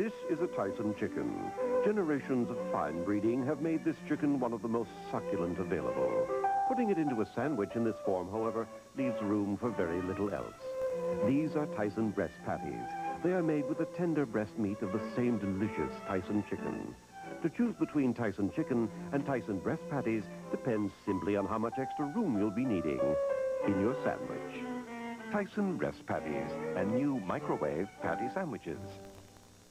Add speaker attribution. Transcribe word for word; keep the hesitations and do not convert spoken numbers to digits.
Speaker 1: This is a Tyson chicken. Generations of fine breeding have made this chicken one of the most succulent available. Putting it into a sandwich in this form, however, leaves room for very little else. These are Tyson breast patties. They are made with the tender breast meat of the same delicious Tyson chicken. To choose between Tyson chicken and Tyson breast patties depends simply on how much extra room you'll be needing in your sandwich. Tyson breast patties and new microwave patty sandwiches.